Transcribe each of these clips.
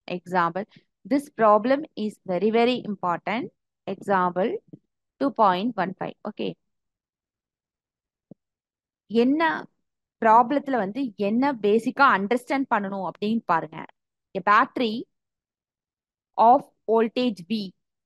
Example, this problem is very very important. Example 2.15. Okay, என்ன ப்ராப்ளத்துல வந்து என்ன பேசிக்கா அண்டர்ஸ்டாண்ட் பண்ணணும் அப்படின்னு பாருங்க. A battery of voltage V,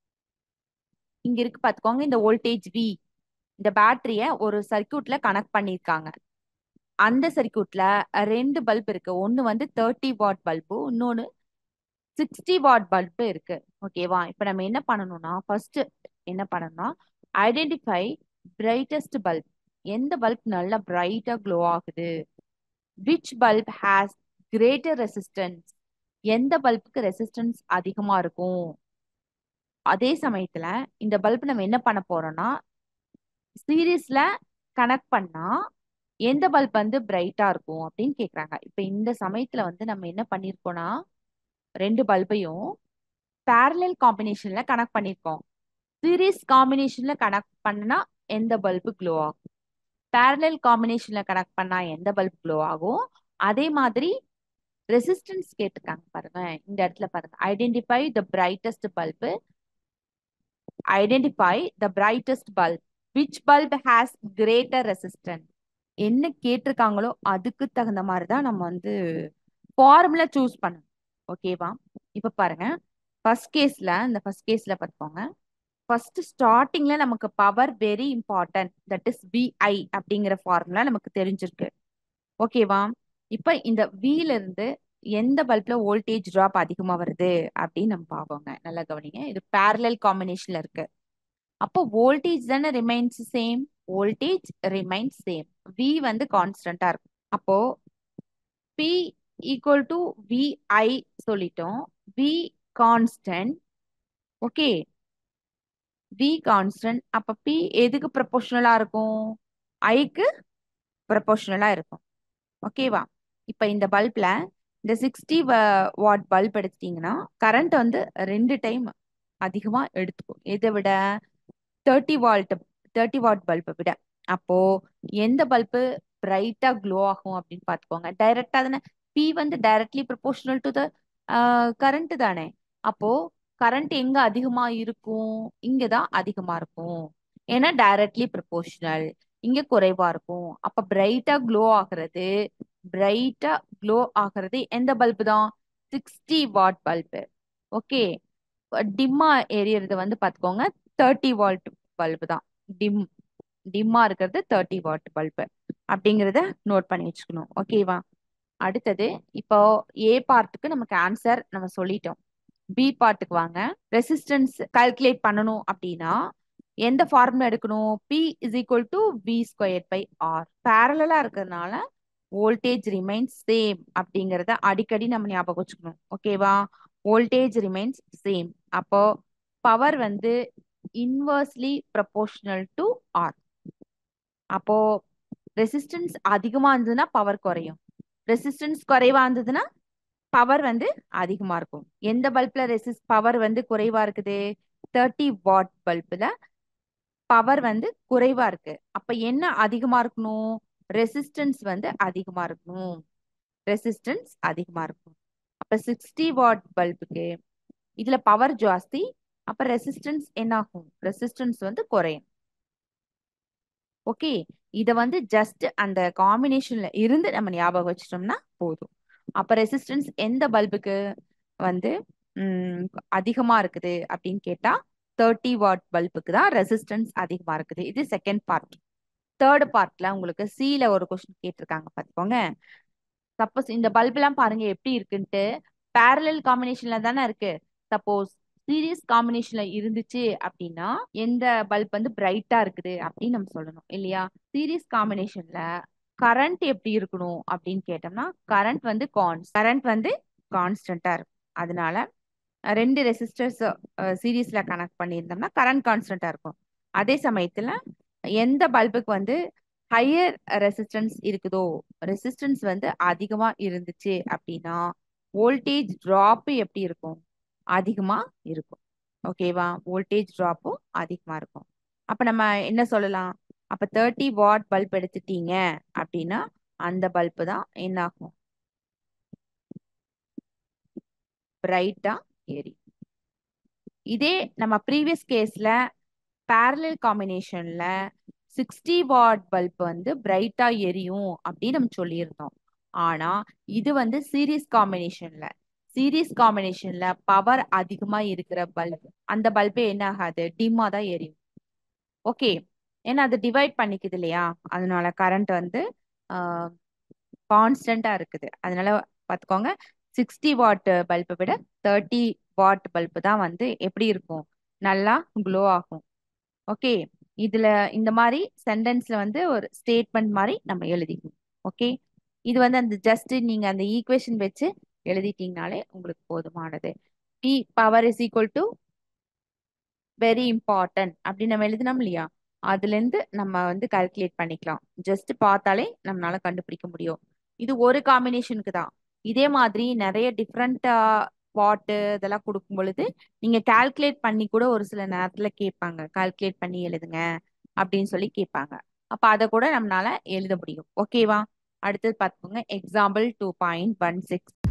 இங்க இருக்கு பாத்துக்கோங்க. இந்த வோல்டேஜ் V, இந்த பேட்டரிய ஒரு சர்க்கியூட்ல கனெக்ட் பண்ணிருக்காங்க. அந்த சர்க்கியூட்ல ரெண்டு பல்ப் இருக்கு. ஒன்னு வந்து 30 வாட் பல்பு, இன்னொன்னு 60 வாட் பல்பு இருக்கு. ஓகேவா? இப்ப நம்ம என்ன பண்ணணும்னா, ஃபர்ஸ்ட் என்ன பண்ணணும்னா, ஐடென்டிஃபை பிரைட்டஸ்ட் பல்ப். எந்த பல்ப் நல்லா பிரைட்டா க்ளோ ஆகுது, which bulb has greater resistance, எந்த பல்புக்கு ரெசிஸ்டன்ஸ் அதிகமா இருக்கும். அதே சமயத்துல இந்த பல்ப் நம்ம என்ன பண்ண போறோம்னா, சீரீஸ்ல கனெக்ட் பண்ணா எந்த பல்ப் வந்து பிரைட்டா இருக்கும் அப்படின்னு கேக்குறாங்க. இப்ப இந்த சமயத்துல வந்து நம்ம என்ன பண்ணிருக்கோம்னா, ரெண்டு பல்பையும் parallel காம்பினேஷன்ல கனெக்ட் பண்ணிருக்கோம். சீரீஸ் காம்பினேஷன்ல கனெக்ட் பண்ணா எந்த பல்பு க்ளோ ஆகும், parallel காம்பினேஷன்ல கனெக்ட் பண்ணா எந்த பல்ப் க்ளோ ஆகும். அதே மாதிரி ரெசிஸ்டன்ஸ் கேட்டிருக்காங்க பாருங்க. இந்த இடத்துல பாருங்க, identify the brightest bulb, identify the brightest bulb, which bulb has greater resistance. என்ன கேட்டிருக்காங்களோ அதுக்கு தகுந்த மாதிரி தான் நம்ம வந்து ஃபார்முலா சூஸ் பண்ணணும். ஓகேவா? இப்ப பாருங்க, ஃபர்ஸ்ட் கேஸ்ல பார்த்துக்கோங்க. ஃபர்ஸ்ட் ஸ்டார்டிங்ல நமக்கு power very important, that is VI அப்படிங்கிற ஃபார்முலா நமக்கு தெரிஞ்சிருக்கு. ஓகேவா? இப்ப இந்த Vல இருந்து எந்த பல்ப்ல வோல்டேஜ் டிராப் அதிகமா வருது அப்படின்னு நம்ம பார்ப்போங்க. நல்லா கவனிங்க, இது parallel காம்பினேஷன்ல இருக்கு. அப்போ வோல்டேஜ் தானே remains same, voltage remains same, V வந்து கான்ஸ்டன்டா இருக்கும். அப்போ P ஈக்குவல் டு VI சொல்லிட்டோம். V constant. Okay, V constant. அப்ப P எதுக்கு ப்ரொபோர்ஷனலா இருக்கும்? ஐக்கு ப்ரொபோர்ஷனலா இருக்கும். ஓகேவா? இப்ப இந்த பல்ப்ல இந்த 60 வாட் பல்ப் எடுத்துட்டீங்கன்னா கரண்ட் வந்து 2 டைம் அதிகமா எடுத்துக்கும். எதை விட? 30 வாட் 30 வாட் பல்பை விட. அப்போ எந்த பல்பு பிரைட்டா க்ளோ ஆகும் அப்படின்னு பாத்துக்கோங்க. டைரக்டா தானே, P வந்து directly proportional to the current தானே. அப்போ கரண்ட் எங்க அதிகமா இருக்கும்? இங்கதான் அதிகமா இருக்கும். ஏன்னா டைரக்ட்லி ப்ரொபோர்ஷனல். இங்க குறைவா இருக்கும். அப்ப பிரைட்டா க்ளோ ஆகிறது எந்த பல்பு தான்? 60 வாட் பல்பு. ஓகே, டிம்மா எரியறது வந்து பாத்துக்கோங்க 30 வாட் பல்பு தான். டிம்மா இருக்கிறது 30 வாட் பல்பு அப்படிங்கறத நோட் பண்ணி வச்சுக்கணும். ஓகேவா? அடுத்தது, இப்போ ஏ பார்ட்டுக்கு நமக்கு ஆன்சர் நம்ம சொல்லிட்டோம். பி பார்ட்டுக்கு வாங்க. ரெசிஸ்டன்ஸ் கால்குலேட் பண்ணணும் அப்படின்னா எந்த ஃபார்முலா எடுக்கணும்? P is equal to V square by R. பேரலா இருக்கிறதுனால வோல்டேஜ் ரிமைன்ஸ் சேம் அப்படிங்கறத அடிக்கடி நம்ம ஞாபகம் வச்சுக்கணும். ஓகேவா? Voltage remains same. அப்போ பவர் வந்து இன்வர்ஸ்லி ப்ரொபோர்ஷனல் டு ஆர். அப்போ ரெசிஸ்டன்ஸ் அதிகமா இருந்ததுன்னா பவர் குறையும், ரெசிஸ்டன்ஸ் குறைவா இருந்ததுன்னா பவர் வந்து அதிகமா இருக்கும். எந்த பல்ப்ல பவர் வந்து குறைவா இருக்குது? 30 வாட் பல்ப்ல பவர் வந்து குறைவா இருக்கு. அப்ப என்ன அதிகமா இருக்கணும்? ரெசிஸ்டன்ஸ் வந்து அதிகமா இருக்கணும். ரெசிஸ்டன்ஸ் அதிகமா இருக்கும். அப்ப 60 வாட் பல்புக்கு இதுல பவர் ஜாஸ்தி, அப்ப ரெசிஸ்டன்ஸ் என்ன ஆகும்? ரெசிஸ்டன்ஸ் வந்து குறையும். ஓகே, இத வந்து ஜஸ்ட் அந்த காம்பினேஷன்ல இருந்து நம்ம ஞாபகம் வச்சிட்டோம்னா போதும். அப்ப ரெசிஸ்டன்ஸ் எந்த பல்புக்கு வந்து அதிகமா இருக்குது அப்படின்னு கேட்டா 30 வாட் பல்புக்கு தான் ரெசிஸ்டன்ஸ் அதிகமா இருக்குது. இது செகண்ட் பார்ட். தேர்ட் பார்ட்ல உங்களுக்கு சில ஒரு கொஸ்டின் கேட்டிருக்காங்க பாத்துக்கோங்க. சப்போஸ் இந்த பல்ப் எல்லாம் பாருங்க எப்படி இருக்குன்ட்டு, parallel காம்பினேஷன்ல தானே இருக்கு. சப்போஸ் சீரியஸ் காம்பினேஷன்ல இருந்துச்சு அப்படின்னா எந்த பல்ப் வந்து பிரைட்டா இருக்குது அப்படின்னு நம்ம சொல்லணும் இல்லையா? சீரியஸ் காம்பினேஷன்ல கரண்ட் எப்படி இருக்கணும் அப்படின்னு கேட்டோம்னா கரண்ட் வந்து கான்ஸ்டன்டா இருக்கும். அதனால ரெண்டு ரெசிஸ்டர்ஸ் சீரீஸ்ல கனெக்ட் பண்ணியிருந்தோம்னா கரண்ட் கான்ஸ்டன்டா இருக்கும். அதே சமயத்துல எந்த பல்புக்கு வந்து ஹையர் ரெசிஸ்டன்ஸ் இருக்குதோ, ரெசிஸ்டன்ஸ் வந்து அதிகமா இருந்துச்சு அப்படின்னா வோல்டேஜ் டிராப் எப்படி இருக்கும்? அதிகமா இருக்கும். ஓகேவா? வோல்டேஜ் டிராப்பும் அதிகமா இருக்கும். அப்ப நம்ம என்ன சொல்லலாம்? அப்ப 30 வாட் பல்ப் எடுத்துட்டீங்க அப்படின்னா அந்த பல்பு தான் என்ன ஆகும்? பிரைட்டா எரியும். இதே நம்ம ப்ரீவியஸ் கேஸ்ல parallel காம்பினேஷன்ல 60 வாட் பல்ப் வந்து பிரைட்டா எரியும் அப்படின்னு நம்ம சொல்லியிருந்தோம். ஆனா இது வந்து சீரீஸ் காம்பினேஷன்ல பவர் அதிகமா இருக்கிற பல்ப், அந்த பல்பே என்ன ஆகாது, டிம்மா தான் எரியும். ஓகே, ஏன்னா அது டிவைட் பண்ணிக்குது இல்லையா, அதனால கரண்ட் வந்து கான்ஸ்டன்டா இருக்குது. அதனால பார்த்துக்கோங்க, 60 வாட் பல்பை விட 30 வாட் பல்பு தான் வந்து எப்படி இருக்கும், நல்லா க்ளோ ஆகும். ஓகே, இதுல இந்த மாதிரி சென்டென்ஸ்ல வந்து ஒரு ஸ்டேட்மெண்ட் மாதிரி நம்ம எழுதிக்கணும். ஓகே, இது வந்து அந்த ஜஸ்ட் நீங்க அந்த ஈக்குவேஷன் வச்சு எழுதிட்டீங்கனாலே உங்களுக்கு போதுமானது. P power is equal to very important அப்படின்னு நம்ம எழுதினோம் இல்லையா, அதுல இருந்து நம்ம வந்து கால்குலேட் பண்ணிக்கலாம். ஜஸ்ட் பார்த்தாலே நம்மளால கண்டுபிடிக்க முடியும். இது ஒரு காம்பினேஷனுக்கு தான். இதே மாதிரி நிறைய டிஃப்ரெண்டா வாட்டு இதெல்லாம் கொடுக்கும் பொழுது நீங்க கால்குலேட் பண்ணி கூட ஒரு சில நேரத்துல கேட்பாங்க, கால்குலேட் பண்ணி எழுதுங்க அப்படின்னு சொல்லி கேட்பாங்க. அப்ப அதை கூட நம்மளால எழுத முடியும். ஓகேவா? அடுத்தது பார்த்துக்கோங்க, எக்ஸாம்பிள் 2.16.